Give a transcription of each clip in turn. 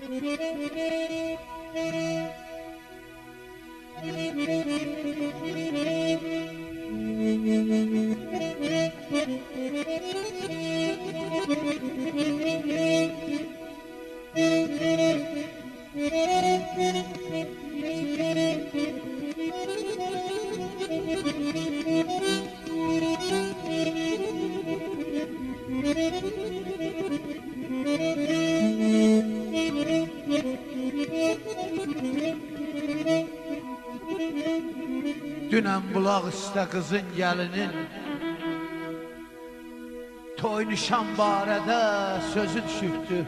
Dünən bulaq üstə qızın gəlinin toy nişan barədə sözü düşübdü.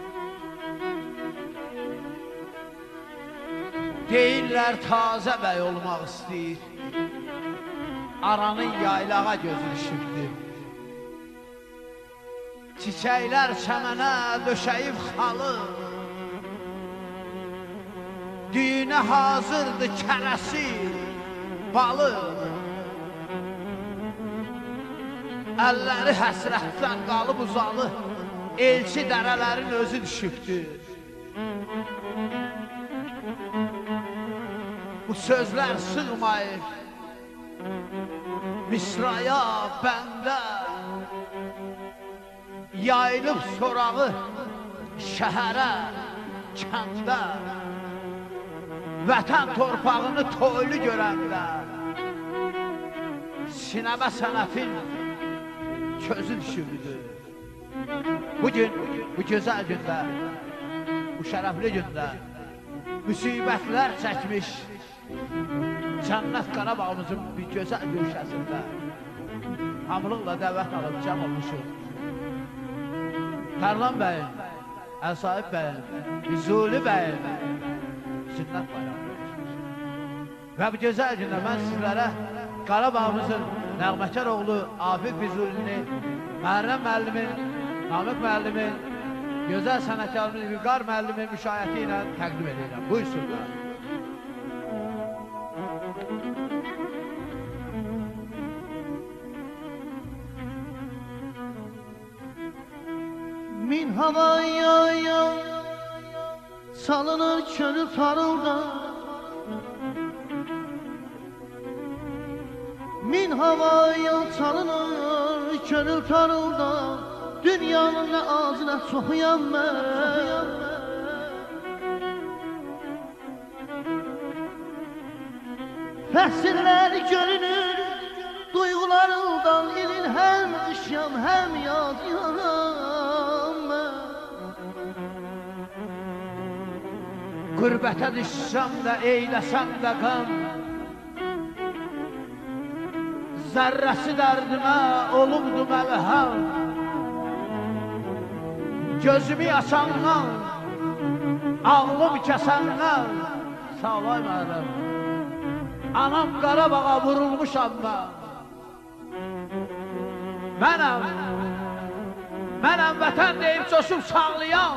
Deyirlər tazə bəy olmaq istəyir, aranın yaylağa gözü düşübdü. Çiçəklər çəmənə döşəyib xalı, düyünə hazırdı kərəsi, balı. Əlləri həsrətdən qalıb uzalı, elçi dərələrin özü düşübdü. Bu sözlər sığmayıb misraya, bəndə, yayılıb sorağı şəhərə, kəndə, vətən torpağını toylu görəndə, sinəmə sənətin közü düşübdü. Bugün, bu gözəl gündə, bu şərəfli gündə müsibətlər çəkmiş Cənnət Qarabağımızın bir gözəl gülşəsində hamılıqla dəvət alıb cəm olmuşuq. Tərlan bəyin, Əsahib bəyin, Füzuli bəyin sünnət bayramı geçmiş. Və bu gözəl gündə mən sizlərə Qarabağımızın nəğməkar oğlu Afif Füzulini, Məhərrəm müəllimin, Namiq müəllimin, gözəl sənətkarımız Vüqar müəllimin müşayiəti ilə təqdim edirəm. Buyursunlar. Min havaya salınır könül tarılda, min havaya salınır könül tarılda, dünyanın nə ağzına çoxuyam mən. Fəsillər görünür duyğularından, ilin həm qışyam, həm yaz yanam mən. Qürbətə düşsəm də, eyləsəm də qəm, zərrəsi dərdimə olubdu məlhəm. Gözümü açandan, ağlım kəsəndən, sağ olay mənəm, anam Qarabağa vurulmuşam mən. Mənəm vətən deyib coşub sağlayan,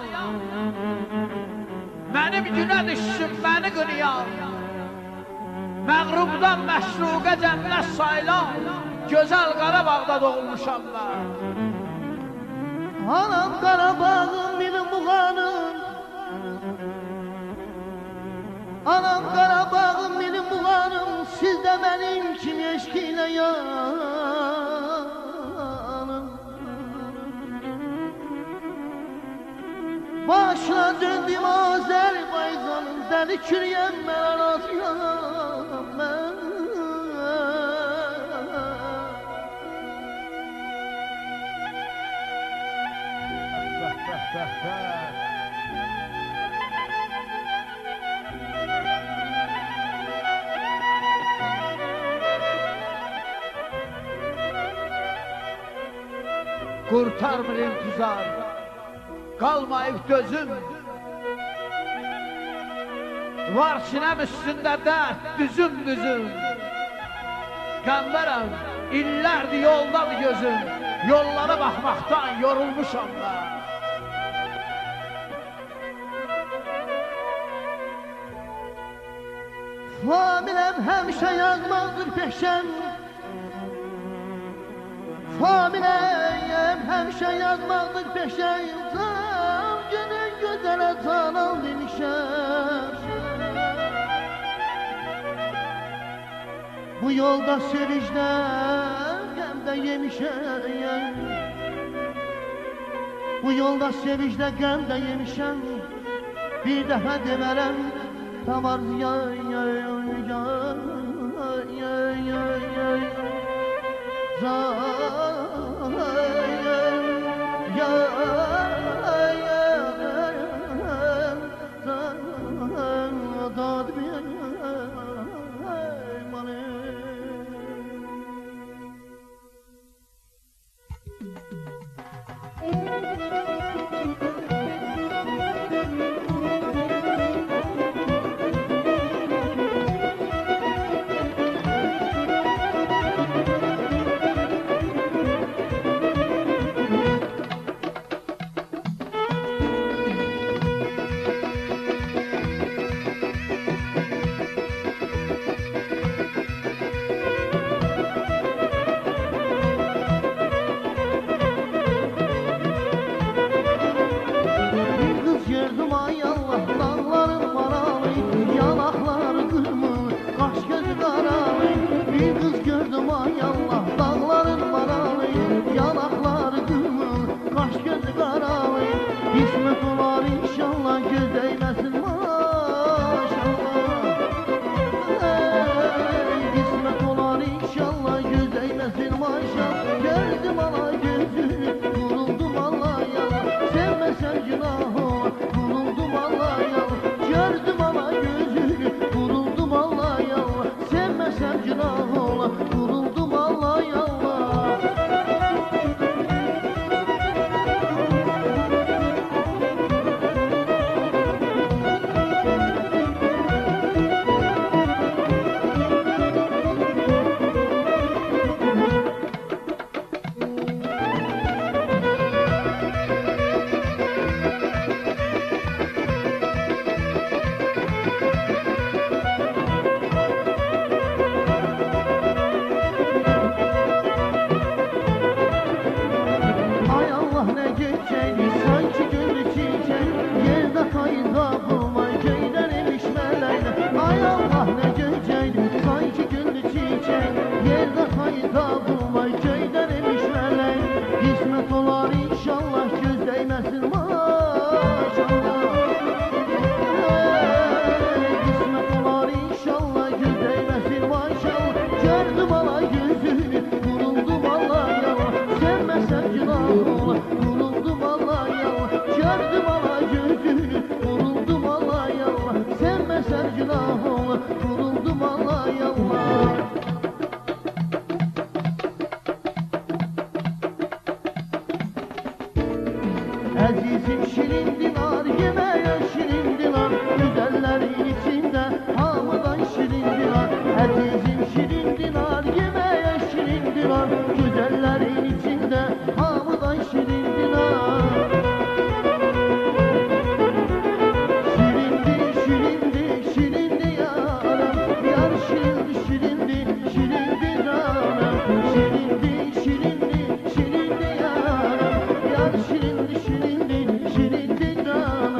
mənim günə düşsün məni qınayan, məğrubdan məşruqə cənnət sayılan gözəl Qarabağda doğulmuşam mən. Anam Qarabağım benim buğanım, anam Qarabağım benim buğanım, siz də mənim kimi eşki ilə yanım. Başına döndüm Azərbaycanın, dəli kürüyəm mən arazıyam mən. Qurtarmır intizar, qalmayıb dözüm, var sinəm üstündə dərd düzüm. Qəmbərəm, illərdir yoldadır gözüm, yollara baxmaqdan yorulmuşam mən. Familəm həmişə yazmaqdır peşəm, familəm həmişə yazmaqdır peşəm, can günün gözəl sənə canan demişəm. Bu yolda sevincdə qəmdə yemişəm. Bu yolda sevincdə qəmdə yemişəm. Bir dəfə demərəm tamar yay yay yay yay yay yay Əzizim şirin dinar, yeməyə şirin dinar, güzəllərin içində hamıdan şirin dinar. Əzizim şirin dinar, yeməyə şirin dinar, güzəllərin içində hamıdan şirin dinar. Şirindi, şirindi, şirindi yaram, yar şirindi, şirindi, şirindi canım. Şirindi, şirindi, şirindi yaram, yar şirindi, şirindi, şirindi canım.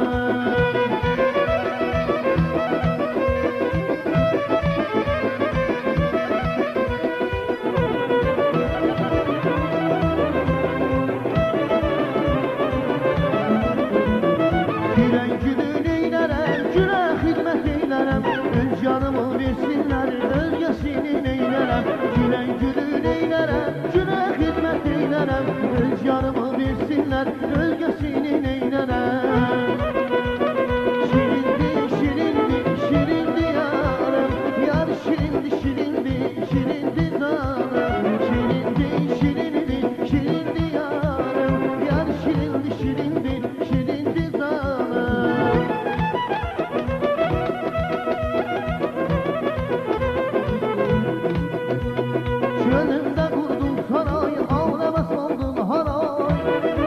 Gülen gülün eylərəm, gülə xidmət eylərəm, öz canımı versinlər, özgəsini neylərəm. Gülen gülün eylərəm, gülə xidmət eylərəm, öz canımı versinlər, özgəsini neylərəm. Şirindi, şirindi, şirindi yaram, yar şirindi, şirindi, şirindi canım. Şirindi, şirindi, şirindi yaram, yar şirindi, şirindi, şirindi canım. Çölümdə qurdum saray, ağlama saldın haray.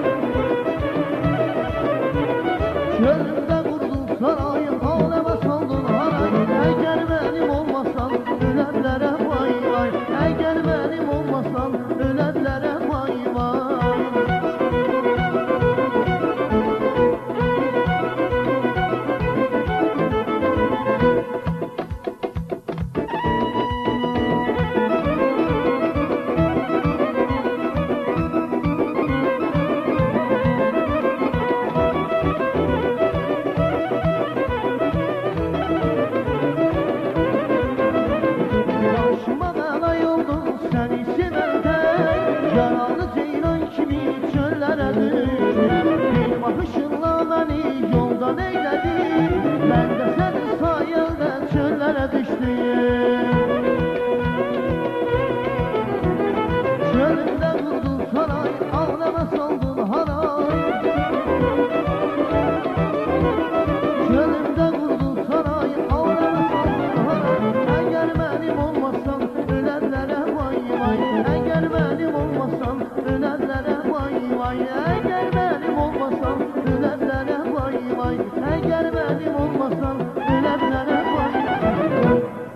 Çölümdə qurdum saray, ağlama saldın haray. Əgər mənim olmasan, ölərlərə vay vay. Əgər mənim olmasan, ölərlərə vay vay. səni sevərkən yaralı ceylan kimi çöllərə düşdüm. Bir baxışınla məni yoldan eylədi, mən də sənin sayəndə çöllərə düşdüm. Çölümdə qurdun saray, ağlama saldın haray. Çölümdə qurdun saray, ağlama saldın haray. Əgər mənim olmasan ölənlərə vay vay. Əgər mənim olmasan ölənlərə vay vay. Əgər mənim olmasan ölənlərə vay vay. Əgər mənim olmasan ölənlərə vay vay.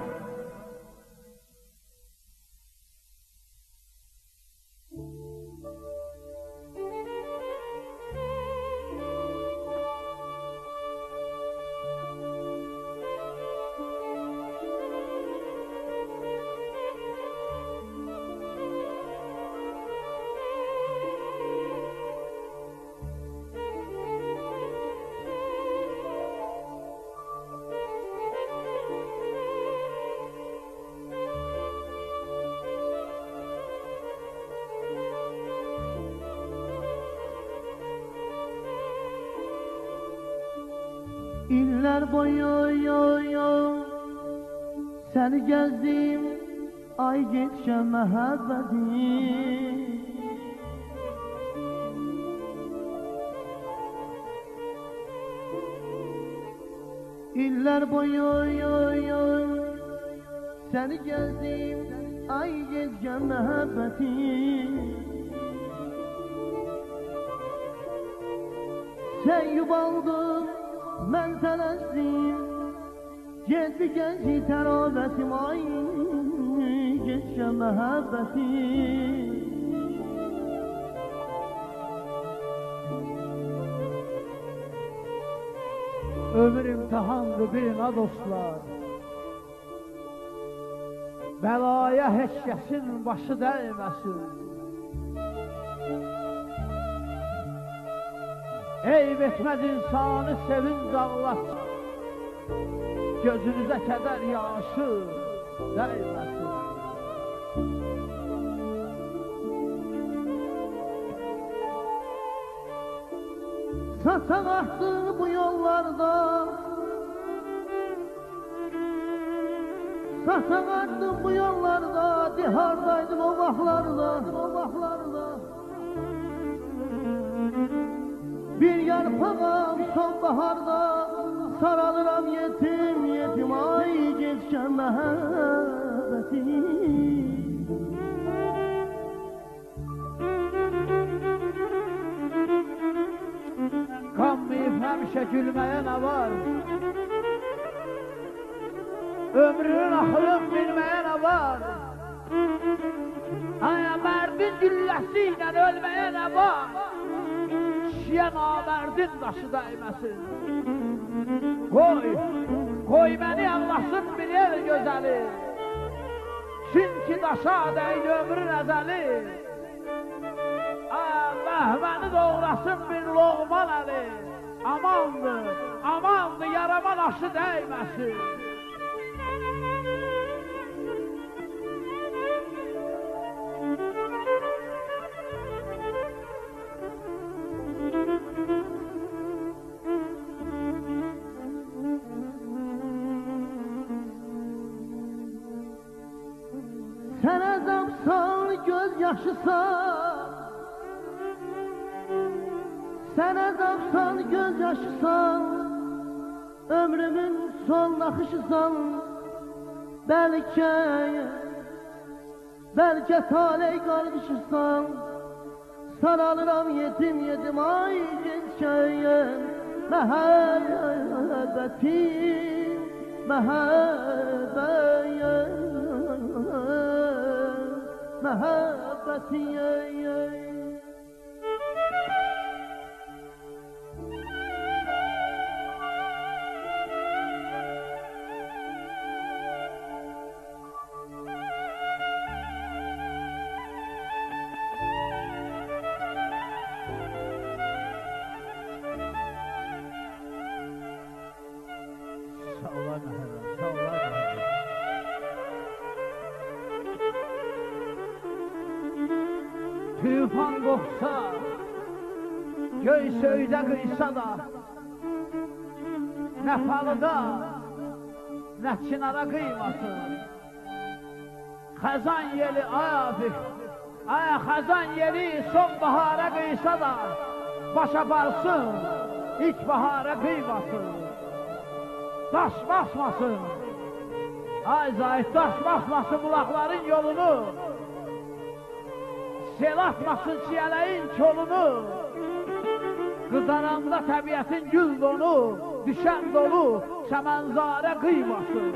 İllər boyu səni gəzdim, ay geçən məhəbbətim. İllər boyu səni gəzdim, ay geçən məhəbbətim. Sən yubaldın, mən tələsdim, getdi genci tərabətim, ay geçən məhəbbətim. Ömür imtihandır bilin ha dostlar. Bəlaya heç kəsin başı dəyməsin. Eyb etməz insanı sevinc ağlat. Gözünüzə kədər yaşı dəyməsin. Saçaq axdı bu yollarda, saçaq axdı bu yollarda, dihardaydın o vaxtlarda. Bir yarpağam sonbaharda, saralıram yetim, ay geçən məhəbbətim. Qanmayıb həmişə gülməyə nə var? Ömrünün axılıb bilməyə nə var? Aya mərdin gülləsi ilə ölməyə nə var? Kişiyə namərdin daşı dəyməsin. Qoy məni ağlasın bir el gözəli. Çünki daşa dəydi ömrün əzəli. Məhməni doğrasın bir loğman əli. Amandır, yarama daşı dəyməsin. Sən əzabsan, göz yaşısan. Sən əzabsan, göz yaşısan. Ömrümün son naxışısan. Bəlkə taley qarqışırsan. Saralıram yetim, ay geçən məhəbbətim, məhəbbətim. tufan qopsa, göy söydə qıysa da, nə palıda, nə çinara qıymasın. Xəzan yeli xəzan yeli sonbahara qıysa da, başa barsın, ilkbahara qıymasın. Daş basmasın, ay zahid daş basmasın bulaqların yolunu, sel atmasın çiyələyin çolunu, qızaranda təbiətin gül donu, düşən dolu, çəmənzarə qıymasın.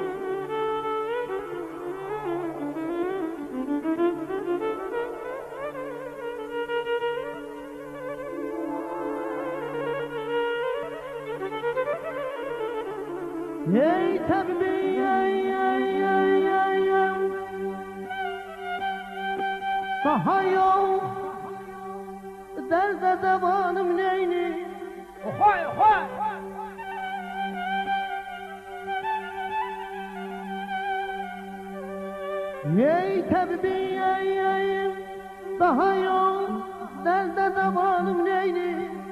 Ey təbbi, daha yox, dərdə dəvanım neyni? Oxoy, oxoy! Ey təbbi, daha yox, dərdə dəvanım neyni?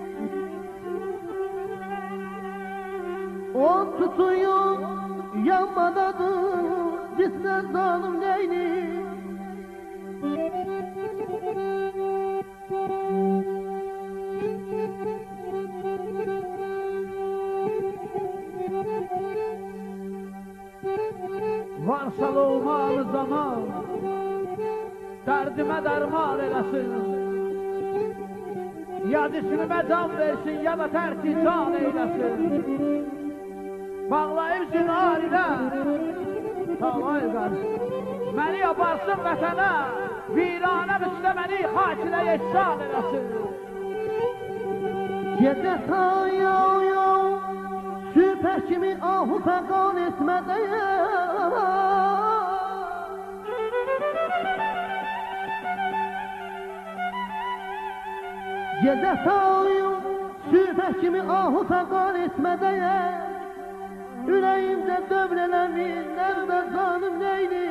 O tutuyor, yanmadadır, cisne zalim neyni? Varsa olmalı zaman, dərdimə dərman eləsin. Ya cismimə can versin, ya da tərki can eyləsin. Bağlayıb zinar ilə, talay qarşı, məni yaparsın vətənə, viranəm üstə məni xak ilə yeksan eləsin. Gecə tayav, süpər kimi ahu fəqan etmədəyəm. Gecə tayav, süpər kimi ahu fəqan etmədəyəm. Ürəyimdə dövrələmin, nerede canım neydi?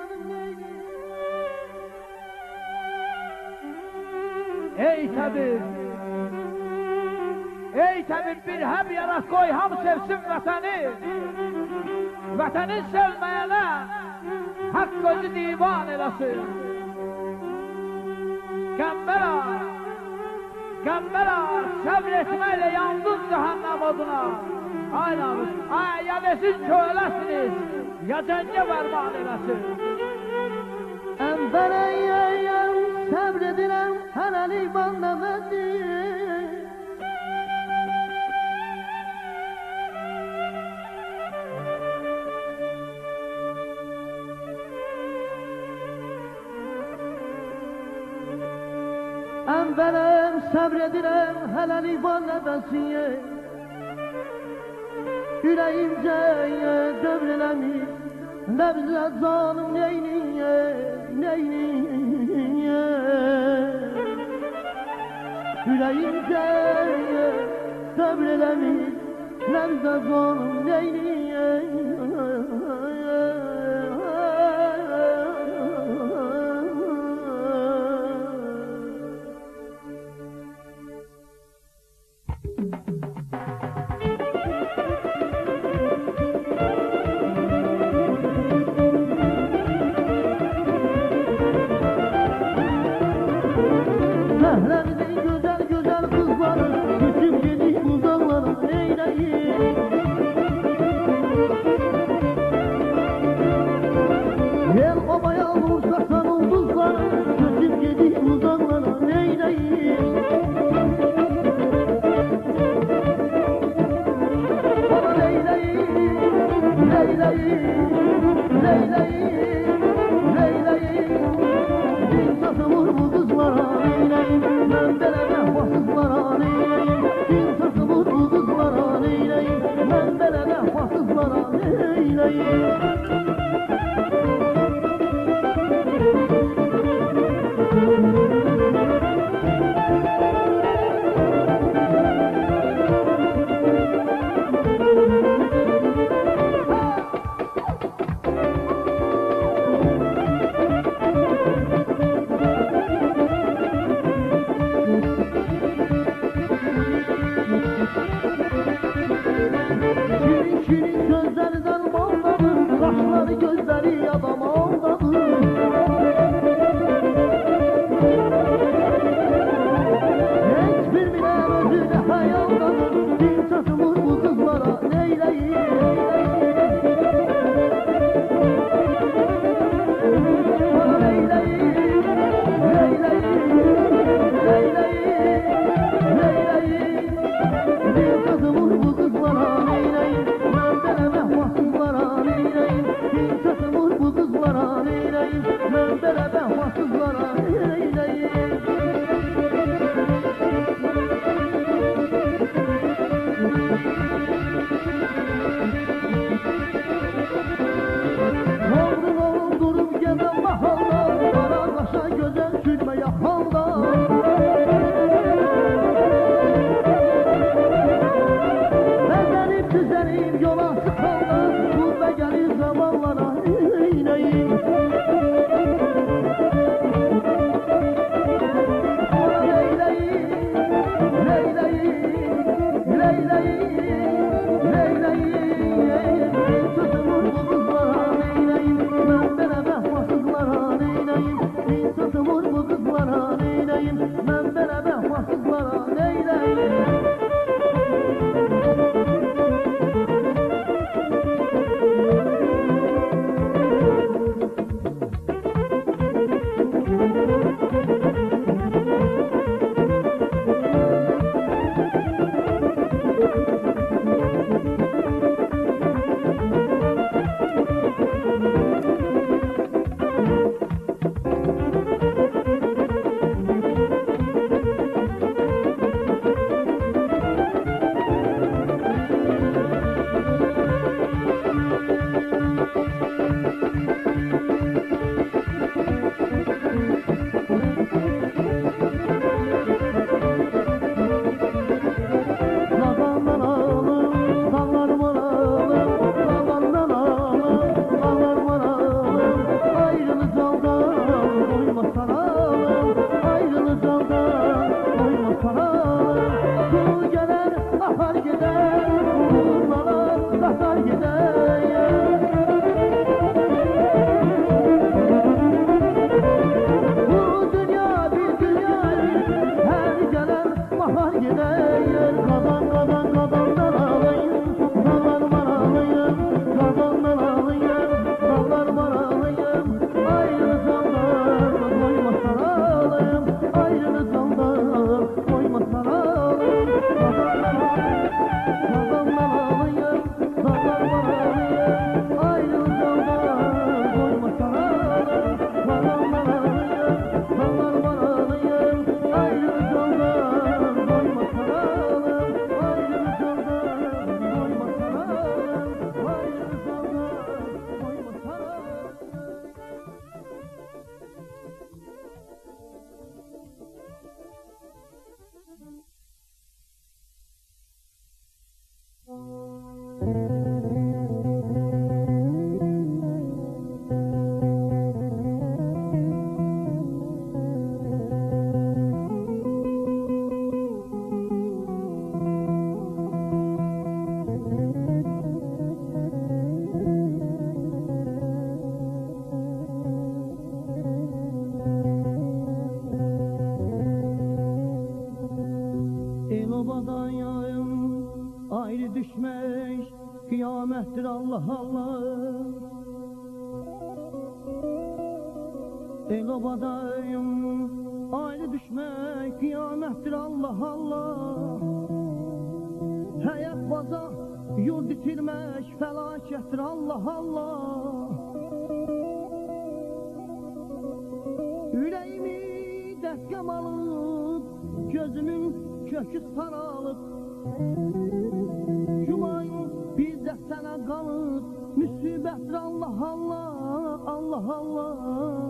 Ey təbib, bir həb yarat qoy, ham sevsin vətəni. Vətənin sevməyənə, haqq gözü divan eləsin. Qəmbəra, səbr etməklə yandın cəhənnəm oduna. Ay namus, ya desin köləsiniz, ya cəngə vərman eləsin. Əmbərəyəm, səbr edirəm, hələlik banləmədir. Əmbərəm, səbr edirəm, hələlik banləmədir. Yüreğimce dövrelemiş, nebze canım neyniye, neyniye. Yüreğimce dövrelemiş, nebze canım neyniye. bana güzel sürme yakanda. Bezenip düzenip yola sıkanda, bu da gelir zamanlara eyleyim. Düşmüş kıyamettir Allah Allah. El obadayım ayrı düşmek kıyamettir Allah Allah. Hayat baza yurt bitirmek felakettir Allah Allah. Yüreğimi deskem alıp gözümün kökü saralıp bizde sana kalıp müsibettir Allah Allah, Allah Allah.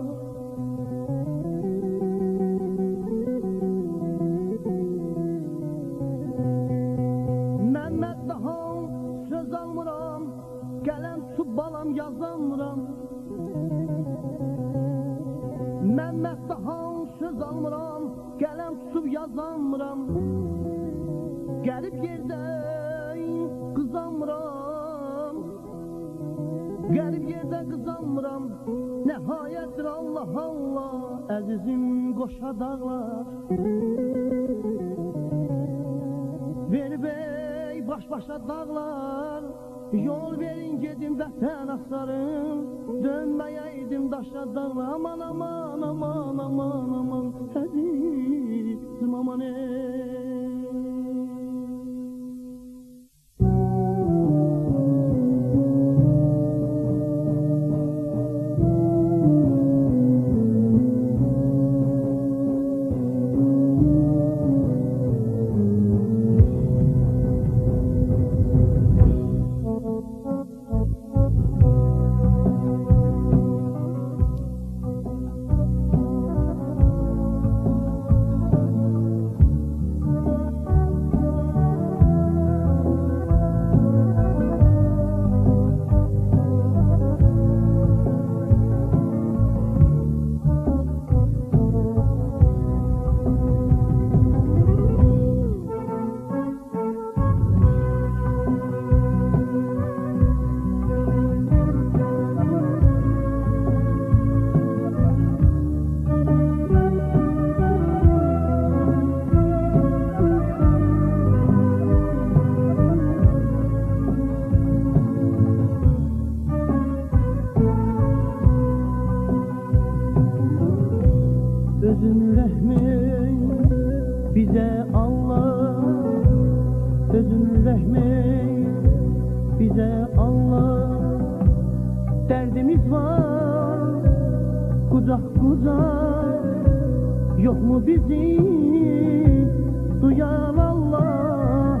Mehmet daha söz almıram, gələm tutub balam yazamıram. Mehmet daha söz almıram, gələm tutub yazamıram. Gəlib yerdə kızamıram, garip yerde kızamıram. Nihayettir Allah Allah, azizim koşa dağlar. Ver bey baş başa dağlar, yol verin gedim vətən aslarım. Dönməyəydim daşa dağlar, aman aman aman aman aman, azizim aman ey. Özün rəhmin bize Allah, özün rəhmin bize Allah. Derdimiz var kucak kucak, yok mu bizi duyan Allah?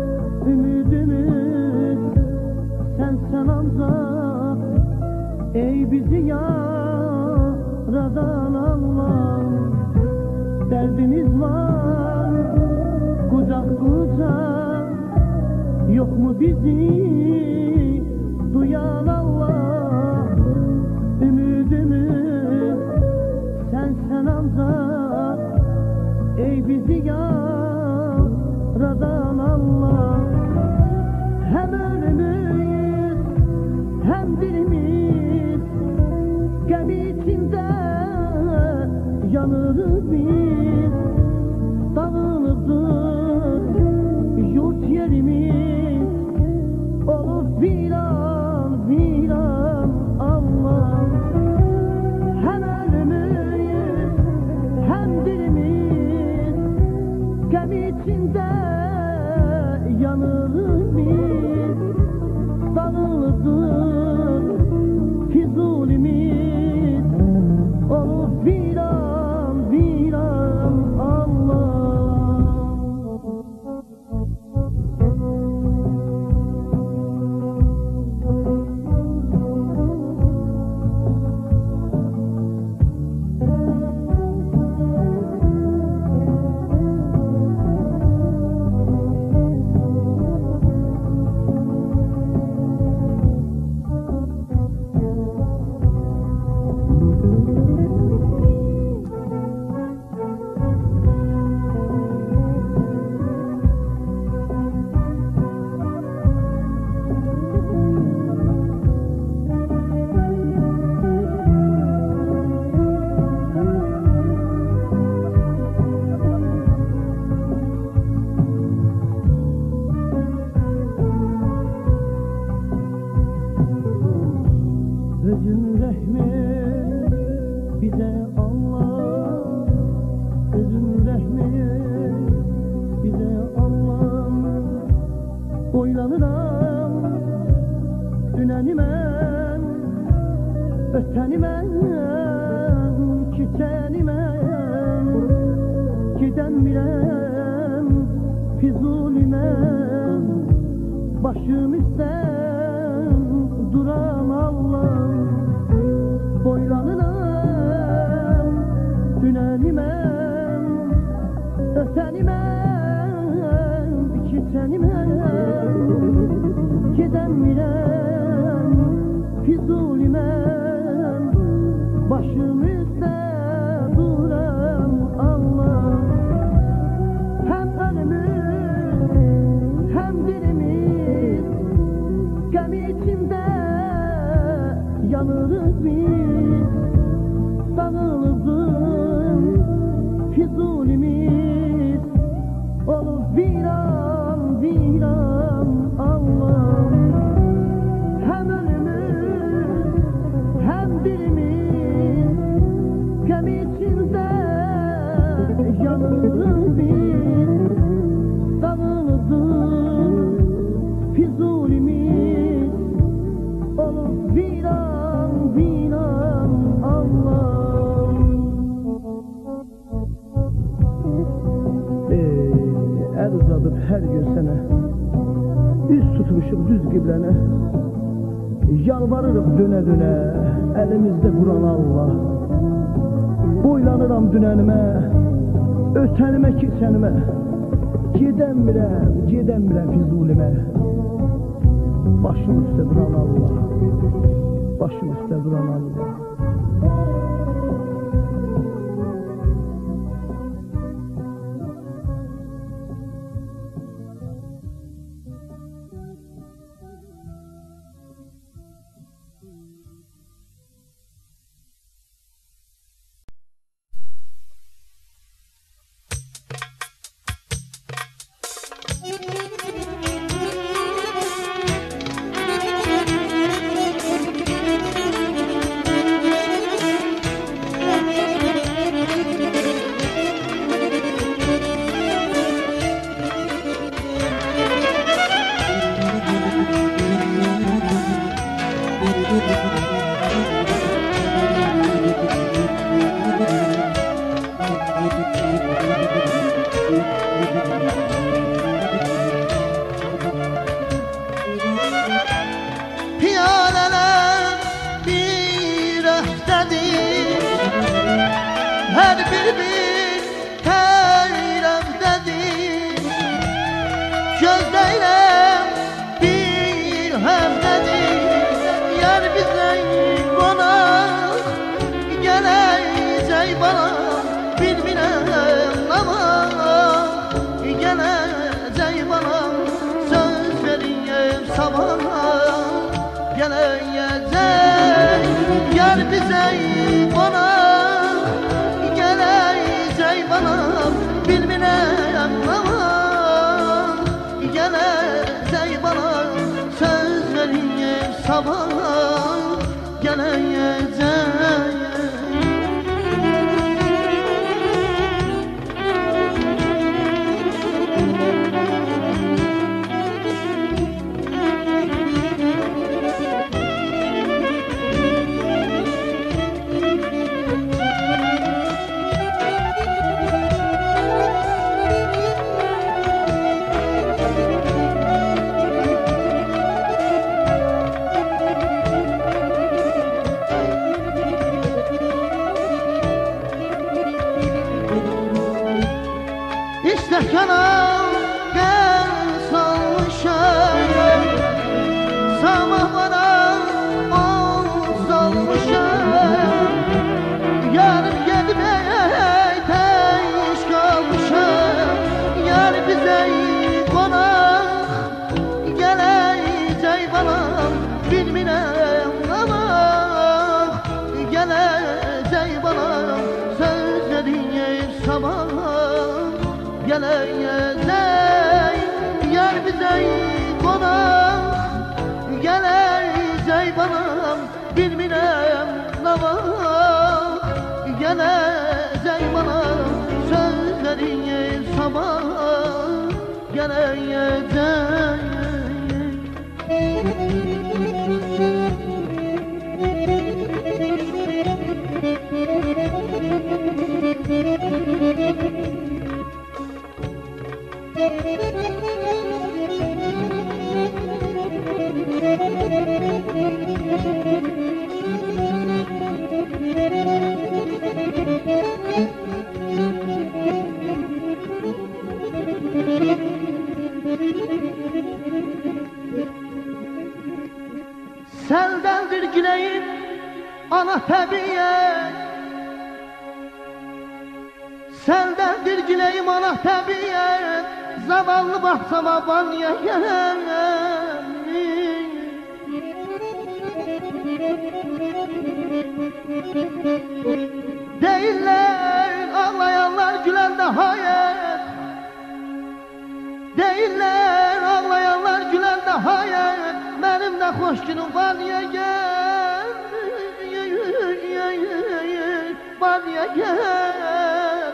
Ümidimiz sen ancak, ey bizi yaradan Allah. Derdimiz var kucak kucak, yok mu bizi duyan Allah? Ümidimiz sen ancak, ey bizi yaradan Allah. Hem ölümüz hem dilimiz gem içinde yanırız biz. Dağılıdır yurt yerimiz, olur viran viran Allah. Hem ölümüz hem dilimiz gem içinde yanırız biz. Dağılıdır Füzulimiz, olur viran viran Allah. Özün rəhmin bize Allah, özün rəhmin bize Allah. Boylanıram dünəni mən, ötəni mən, keçəni mən. Gedəmirəm Füzuli mən, başım üstən duran Allah. Boylanıram dünəni mən, ötəni mən, keçəni mən. Gedəmirəm Füzuli mən, başım üstə duran Allah. Hem ölümüz hem dilimiz gem içinde yanırız biz. Dağılıdır Füzulimiz, olur viran viran Allah. Hem ölümüz hem dilimiz gem içinde yanırız biz. Dağılıdır Füzulimiz, olur viran viran Allah. El uzadıp her gün sana, üz tutmuşum düz qiblənə. Yalvarırıq dönə dönə, elimizde Kur'an Allah. Boylanıram dünənimə, ötənimə keçənimə. Gedəmirəm Füzulimə. Başım üstə duran Allah, başım üstə duran Allah. qəlbim təyrəmdədir Gözləyirəm bir həftədir Yar bizə qonaq gələcək bana Bilmirəm ama gələcək bana Söz veriyəm sabah gələcək Yar bizə qonaq gələcək bana Bilmirəm ama gələcək bana Söz veriyəm sabah gələcək İstəkana qəm salmışam Sabahlara on salmışam Yarım gedmək təyiş qalmışam Yar bizə qonaq gələcək bana Bilmirəm ama gələcək bana Söz veriyəm sabah gələcək Yar bizə qonaq gələcək bana Bilmirəm nə var gələcək bana Söz veriyəm sabah gələcək Səndendir güleyim ana təbiyyət Səndendir güleyim ana təbiyyət Zavallı baxsama banıya gələm Deyirlər ağlayanlar güləndə hayət Deyirlər ağlayanlar güləndə hayət Mənim də xoş günüm banıya gəl Banıya gəl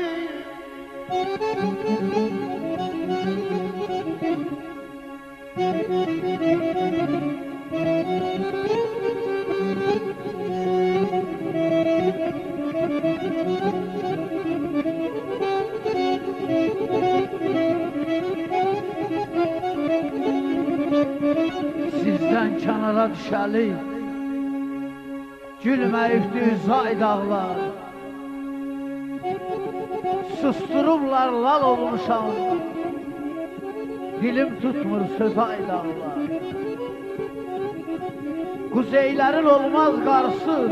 Sizdən kənara düşəli Gülməyibdir zay dağlar Susturublar lal olmuşam Dilim tutmur söz ay dağlar Kuzeylərin olmaz qarsız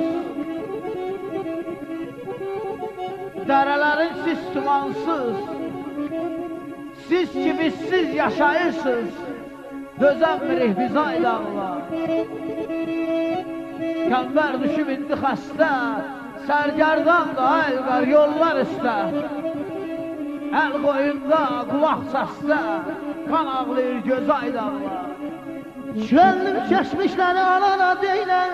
Dərələrin siz tumansız Siz kimi siz yaşayırsınız Dözənmirik biz ay dağlar Qəmbər düşüb indi xəstə Sərgərdan da əlqər yollar üstə Əl qoyunda qulaq səsdə Qan ağlayır göz ay dağlar Könlüm keçmişləri anana deylər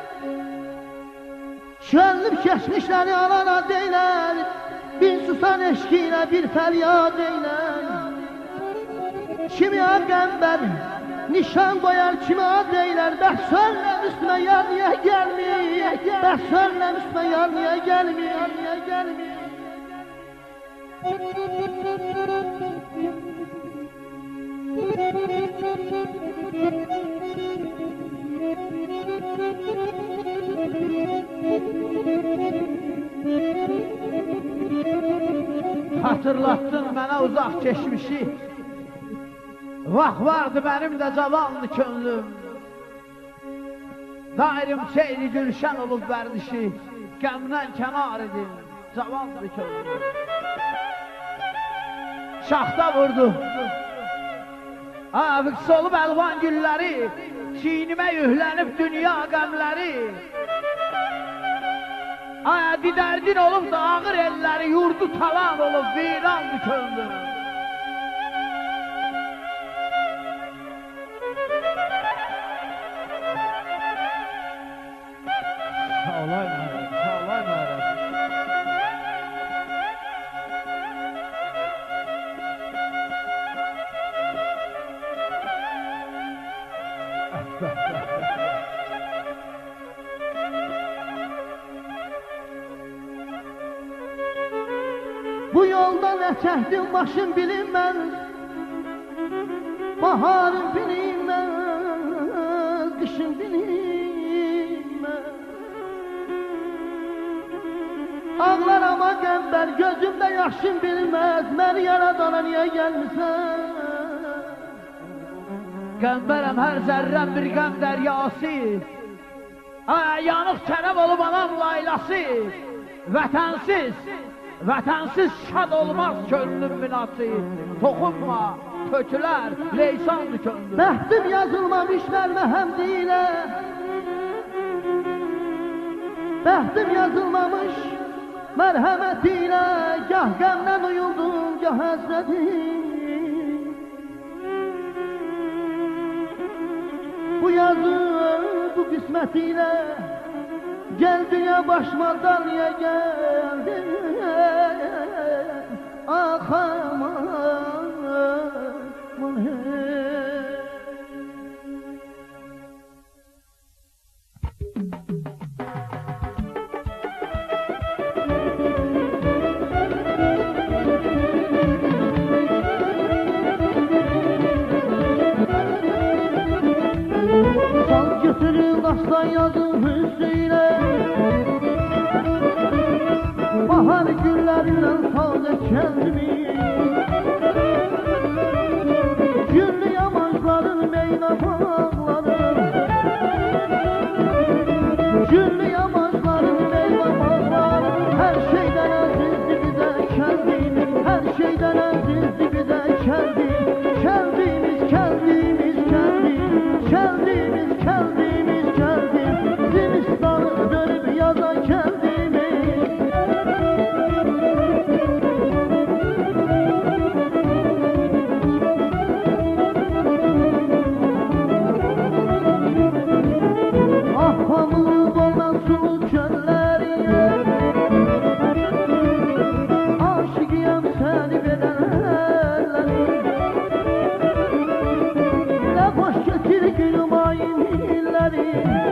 Könlüm keçmişləri anana deylər Bir susan eşkilə bir fəryad eylər Kimi qəmbər nişan qoyar kimi ad eylər Bəs sönləm üstünə yar niyə gəlmir Bəs sönləm üstünə yar niyə gəlmir Hatırlattın mənə uzaq keçmişi. Vaxt vardı mənim də cavanlı könlüm. Dairim seyri gülşən olub vərdişi. Qəmdən kənar idim cavanlı könlüm. Şaxta vurdu Vıqs olub əlvan gülləri. Çiynimə yühlənib dünya qəmləri. Didərdin olub da ağır elləri. Yurdu talan olub virandı könlüm. Sağolay mənim, sağolay mənim. Bu yolda ne çəkdim başım bilinməz. Baharım bilinməz, qışım bilinməz. Ağlarama qəmbər, gözümdə yaşım bilməz. Məni yaradana niyə gəlmirsən? Qəmbərəm hər zərrəm bir qəm dəryası. Yanıq kərəm olub anam laylası. Vətənsiz şad olmaz könlüm binası. Toxunma, tökülər, leysandı könlüm. Bəxtim yazılmamış mərməhəm dilə. Bəxtim yazılmamış mərhəmət ilə. Gah qəmdən uyuldum, gah həsrətim. Bu yazı, bu qismət ilə geldiye başmadan niye geldin? Ah aman sal götürün aslan yazın hüsnüyle. Bahar güllerinden taze kendimi. Güllü yamaçların meyna bağları. Güllü yamaçların meyna bağları. Her şeyden azizdi bize kendim. Her şeyden azizdi bize kendim. Kendimiz, kendimiz, kendim. Kendimiz, kendimiz, kendim. Zimistanı dönüp yazan kendimiz. Pamuk olan sulu çöllerine aşıkıyam seni bedenlerine. Ne boş getir gülüm ayın illeri.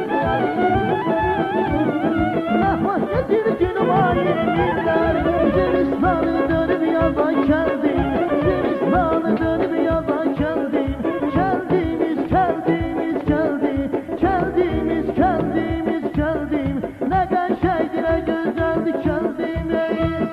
Ne boş getir gülüm ayın illeri. Zimistanı dönüp yazan kendim. Zimistanı dönüp yazan kendim. Kendimiz, kendimiz, kendim. Kendimiz, kendimiz, kendim. Ne gençeydi ne güzeldi kendimiz.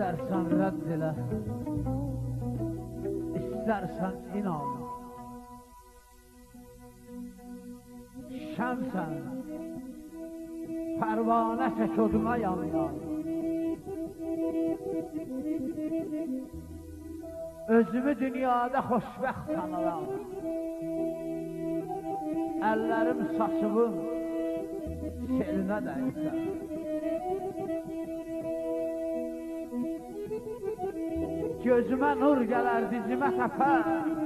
İstersen reddile, istersen inan. Şemsen, pervane çek oduna yan yan. Özümü dünyada xoşbəxt sanıram. Əllərim saçımın selinə dəysə. Gözümə nur gələr, dizimə təpər.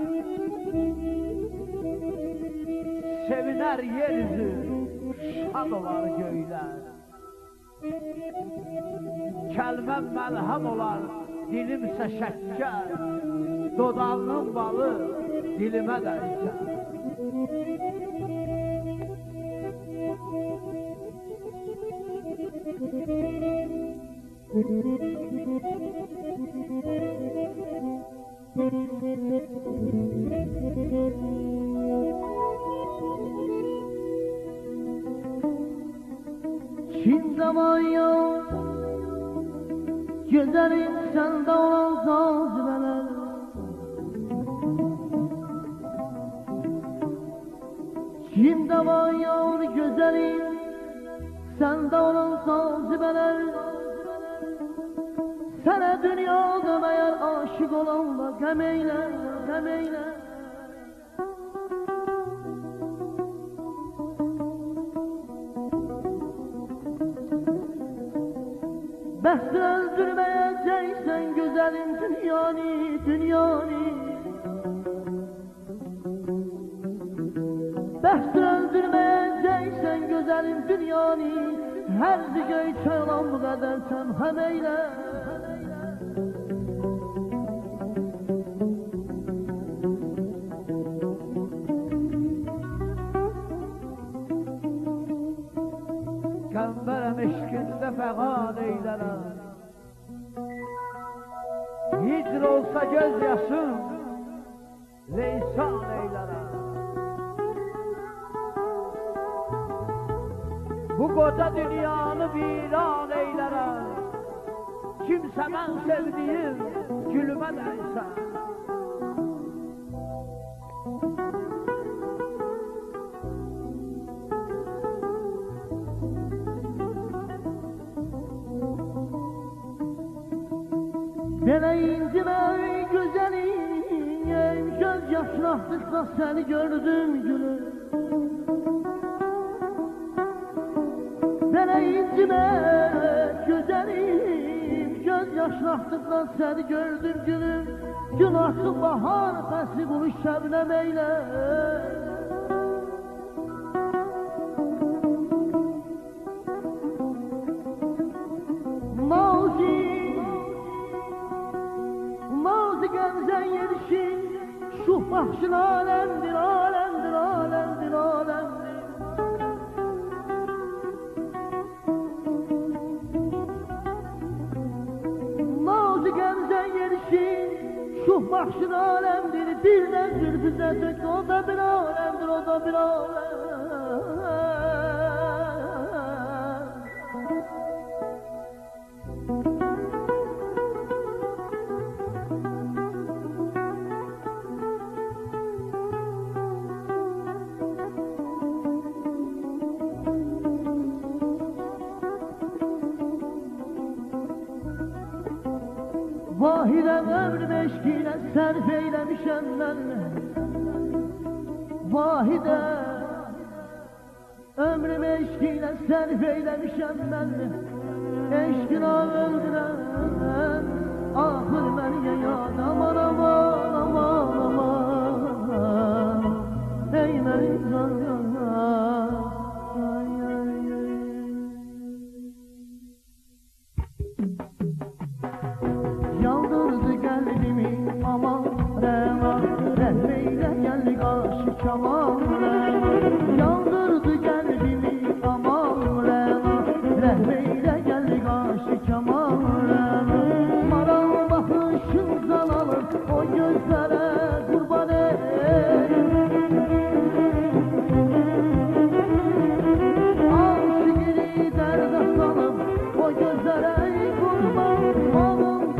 Sevinər yer üzü, şad olar göylər. Kəlməm məlhəm olar, dilimsə şəkkər. Dodağının balı dilimə dəysə. Kim zaman yok, güzelim sende olan cazibeler. Kim zaman yok, güzelim sende olan cazibeler. Sana dünyada meğer aşık olanla gem eyle, gem eyle. Bəhs öldürməyəcəksən güzelim dünyanı, dünyanı. Bəhs öldürməyəcəksən güzelim dünyanı. Hər digər çağlan bu qədər sən həm eylə. Qəmbərəm eşkində fəqad eylərəm. Hicr olsa göz yaşım, leysan eylərəm. Bu qoca dünyanı viran eylərəm. Kimsə mən sevdiyim gülümə dəysə. Belə incimə gözəlim, göz yaşını axdıqca səni gördüm gülüm. Belə incimə gözəlim, göz yaşını axdıqca səni gördüm gülüm. Gün açıb bahar fəsli bunu şəbnəm eylə. Gəmzən yerişin, şuh baxşın aləmdir, aləmdir, aləmdir, aləmdir. Nazı gəmzən yerişin, şuh baxşın aləmdir. Birdən zülfüzə tökdü, o da bir aləmdir, o da bir aləm. Vahidem ömrüm eşkine sərf eyləmişəm mən. Vahidem ömrüm eşkine sərf eyləmişəm mən. Eşkina öldürən ahır məniyə yad. Aman aman aman aman, ey mənim canım. Yandırdı qəlbimi aman rəna, rəhmeylə gəldi qarşı kaman rəna. Yandırdı qəlbimi aman rəna, rəhmeylə gəldi qarşı kaman rəna. Maral baxışın zalalı o gözlərə qurban aşıqini dərdə salıb o gözlərə qurban. Alın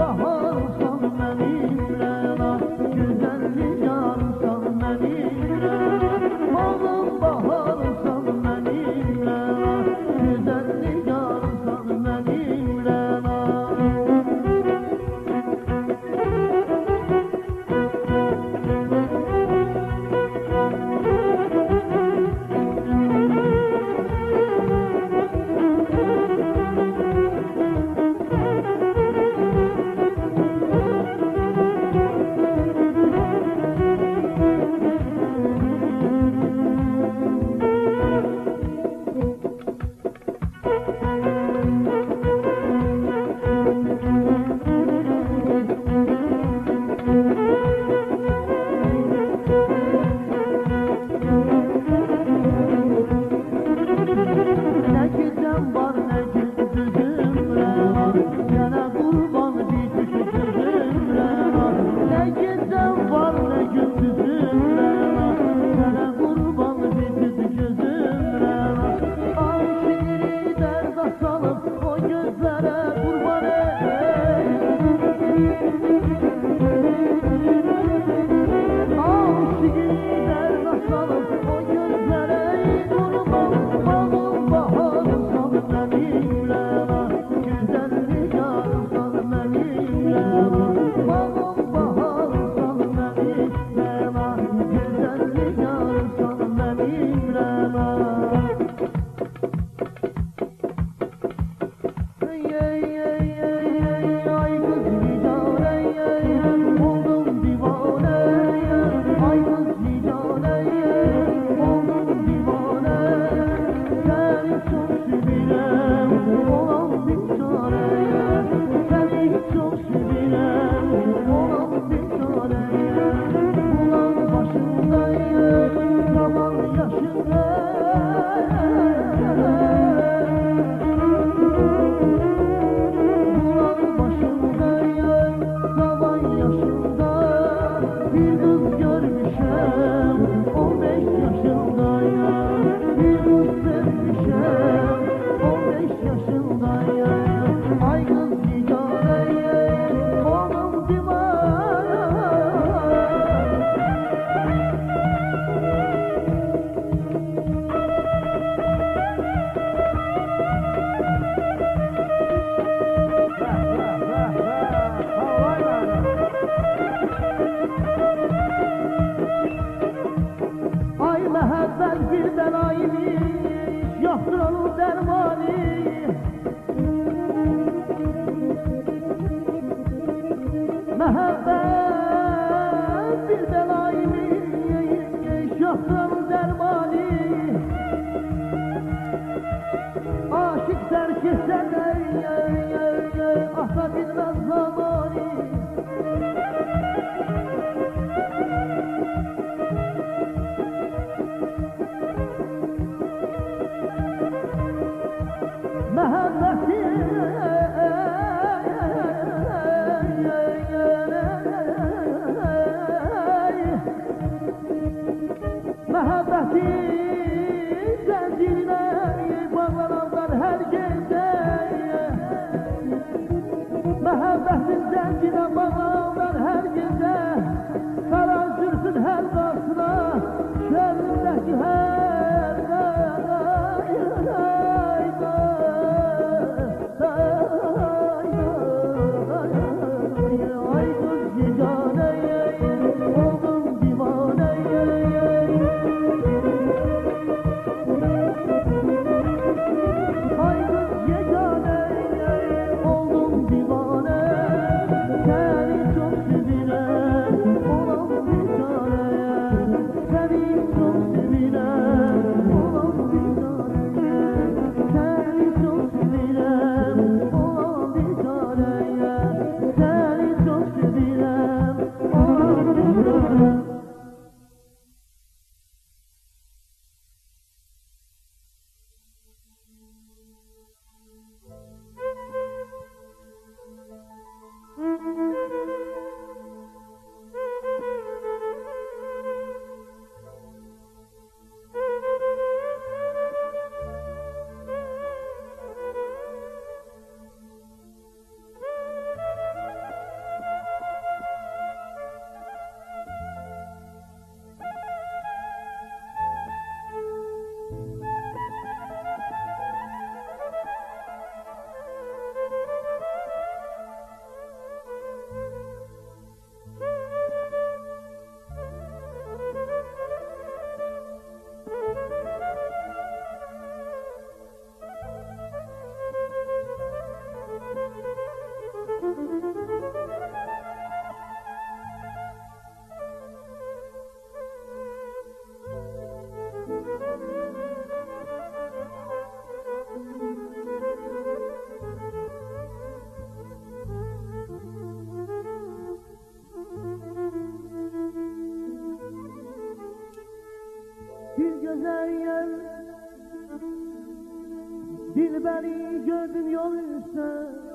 Dilberi gördüm yol üstü,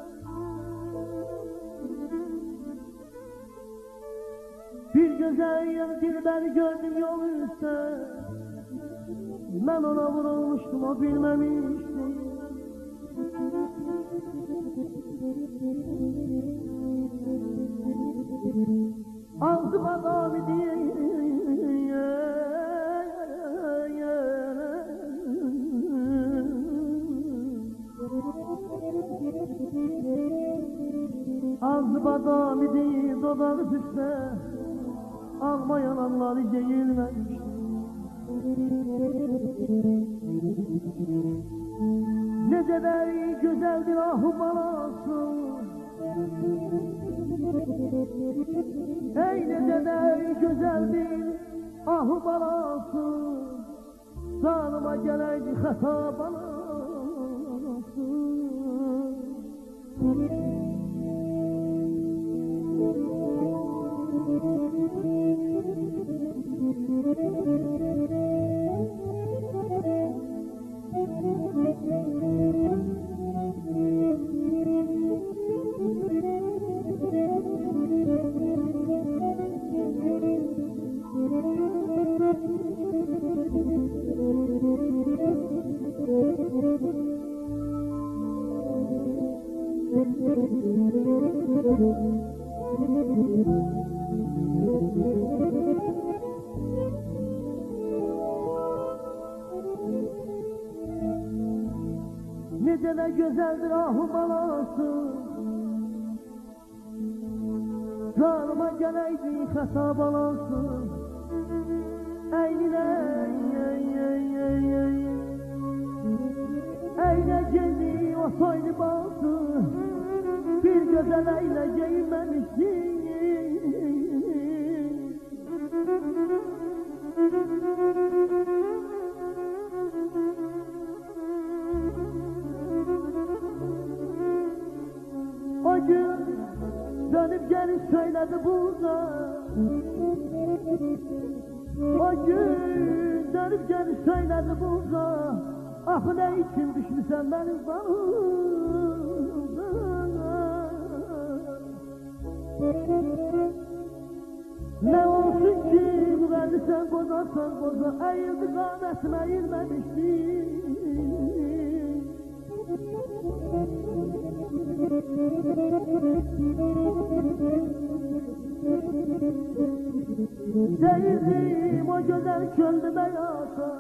bir güzel dilberi gördüm yol üstü. Ben ona vurulmuştum, o bilmemişti. Ağzım adam diye ağzı badam idi, dodağı püste, ağmayan anları yeğilmemişti. Ne de güzeldir ahu balası, ey ne de güzeldir ahı balası, canıma gələydi xəta balası. Necə də gözəldir ahı balası, canıma gələydi xəta balası. Əyninə, əyləcədi o soy libası, bir gözəl əylə geyinməmişsin. O gün dönüp gelip söyledi burada, o gün dönüp gelip söyledi burada, ah ne için düşmüşsen benim bağımda. Ne olsun ki bu beni sen bozarsan boza, eğildi kametime eğilmemiştin. Değildim o güzel gönlüme yasa,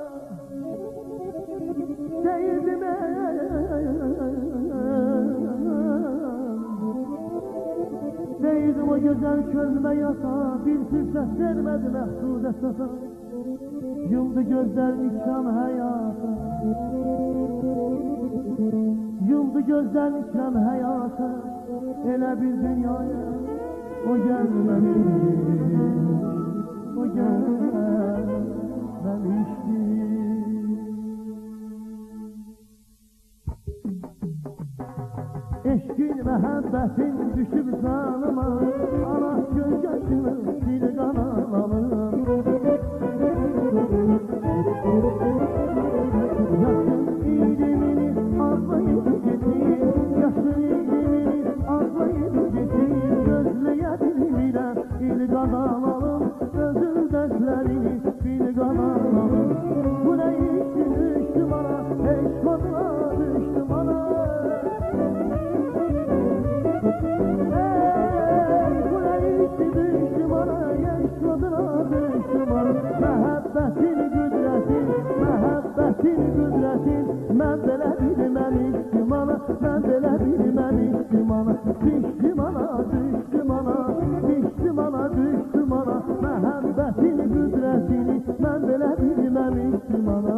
değildim değildim o güzel gönlüme yasa, bir fırsat vermedi mehsude sana, yumdu gözlerin ikram hayata, yumdu gözlerin ikram hayata, ele bir dünyaya o gelmemiş, o gelmemişti. Eşkin məhəbbətin düşüb canıma, ana göz yaşını sil qanamam. Yaşın ilimini arzulayıb getir, yaşın ilimini arzulayıb getir, gözləyə bilmirəm il qanamam, özün dərslərini bil qanamam. Bu nə işi düşdü bana, eşq oduna düşdü bana. Məhəbbətin qüdrətin, məhəbbətin qüdrətin, mən belə bilməmişdim ana, mən belə bilməmişdim ana. Düşdüm ana, düşdüm ana, düşdüm ana, düşdüm ana, məhəbbətin qüdrətini, mən belə bilməmişdim ana.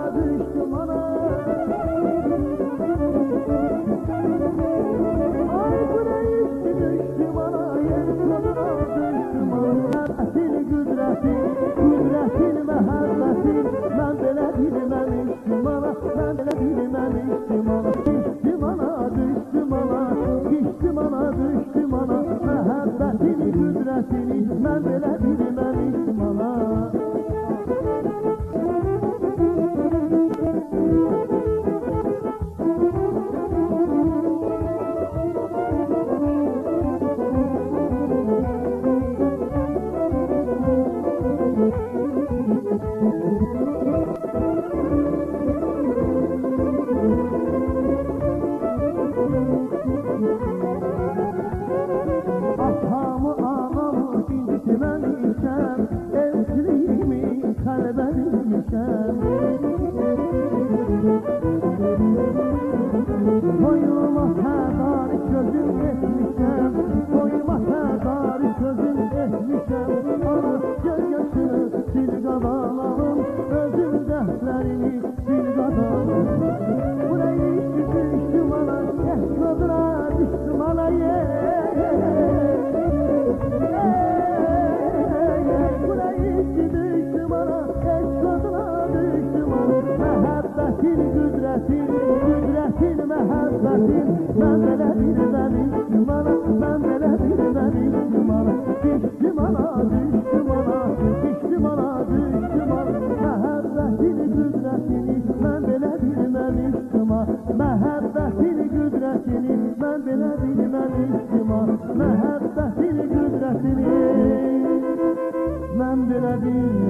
Ay Atamı anamı incitmemişəm, elçiliğimi tələb etmişəm. Toyuma tədarük gözüm etmişəm, toyuma tədarük gözüm etmişəm. Ana göz yaşını sil qadanalım, özüm dərslərimi sil qadanalım. Burayı düşdüm ana, yaşadıra düşdüm ana Burayı düşdüm ana, yaşadıra düşdüm ana. Məhəbbətin qüdrətin, qüdrətin məhəbbətin. Mən belə bilməmişdim ana, mən belə bilməmişdim ana. Düşdüm ana, düşdüm ana, düşdüm ana, düşdüm ana. Məhəbbətin qüdrətini mən belə bilməmişdim ana. Məhəbbətin qüdrətini mən belə bilməmişdim ana. Məhəbbətin qüdrətini mən belə bilməmişdim.